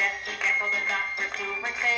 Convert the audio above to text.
best. Be careful to not pursue her tail.